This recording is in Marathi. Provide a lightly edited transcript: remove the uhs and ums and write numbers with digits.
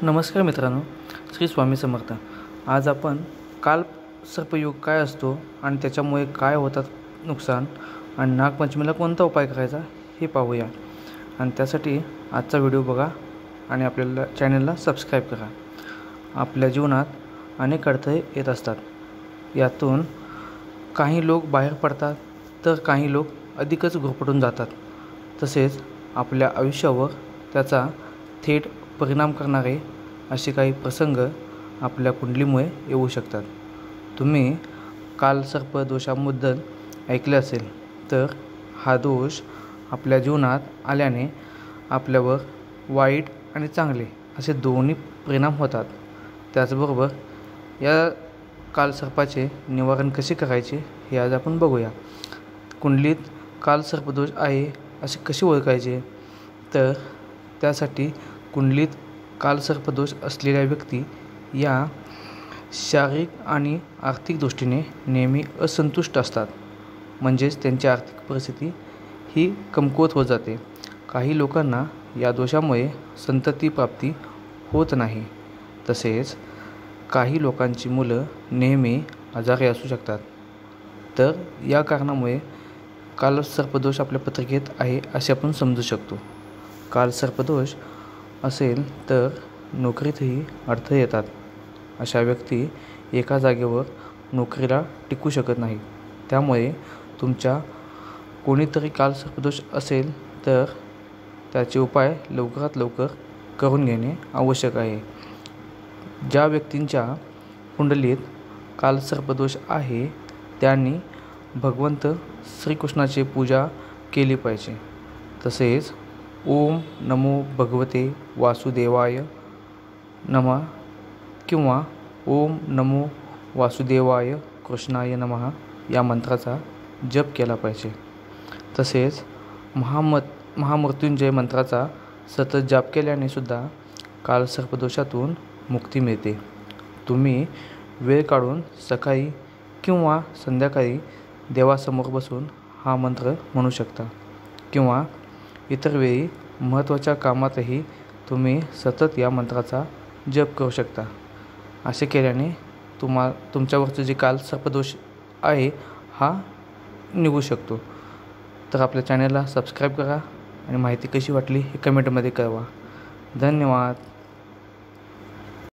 नमस्कार मित्रांनो, श्री स्वामी समर्थ। आज आपण काल सर्पयोग काय असतो आणि त्याच्यामुळे काय होतात नुकसान आणि नागपंचमीला कोणता उपाय करायचा हे पाहूया। आणि त्यासाठी आजचा व्हिडिओ बघा आणि आपल्याला चॅनलला सबस्क्राईब करा। आपल्या जीवनात अनेक अडथळे येत असतात, यातून काही लोक बाहेर पडतात तर काही लोक अधिकच गुरफटून जातात। तसेच आपल्या आयुष्यावर त्याचा थेट परिणाम करणारे असे काही प्रसंग आपल्या कुंडलीमुळे येऊ शकतात। तुम्ही कालसर्प दोषाबद्दल ऐकले असेल, तर हा दोष आपल्या जीवनात आल्याने आपल्यावर वाईट आणि चांगले असे दोन्ही परिणाम होतात। त्याचबरोबर या कालसर्पाचे निवारण कसे करायचे हे आज आपण बघूया। कुंडलीत कालसर्पदोष आहे असे कसे ओळखायचे, तर त्यासाठी कुंडलीत कालसर्पदोष असलेल्या व्यक्ती या शारीरिक आणि आर्थिक दृष्टीने नेहमी असंतुष्ट असतात, म्हणजेच त्यांची आर्थिक परिस्थिती ही कमकुवत होत जाते। काही लोकांना या दोषामुळे संतती प्राप्ती होत नाही। तसेच काही लोकांची मुलं नेहमी आजारी असू शकतात। तर या कारणामुळे कालसर्पदोष आपल्या पत्रिकेत आहे असे आपण समजू शकतो। कालसर्पदोष असेल तर नोकरीतही अडथळे येतात। अशा व्यक्ती एका जागेवर नोकरीला टिकू शकत नाही। त्यामुळे तुमच्या कोणीतरी कालसर्पदोष असेल तर त्याचे उपाय लवकरात लवकर करून घेणे आवश्यक आहे। ज्या व्यक्तींच्या कुंडलीत कालसर्पदोष आहे त्यांनी भगवंत श्रीकृष्णाची पूजा केली पाहिजे। तसेच ओम नमो भगवते वासुदेवाय नमः किंवा ओम नमो वासुदेवाय कृष्णाय नमः या मंत्राचा जप केला पाहिजे। तसेच महामृत्युंजय मंत्राचा सतत जप केल्याने सुद्धा कालसर्पदोषातून मुक्ती मिळते। तुम्ही वेळ काढून सकाळी किंवा संध्याकाळी देवासमोर बसून हा मंत्र म्हणू शकता, किंवा इतर वेळी महत्त्वाच्या कामातही तुम्ही सतत या मंत्राचा जप करू शकता। असे केल्याने तुमच्यावरचं जे कालसर्पदोष आहे हा निघू शकतो। तर आपल्या चॅनलला सबस्क्राईब करा आणि माहिती कशी वाटली हे कमेंटमध्ये कळवा। धन्यवाद।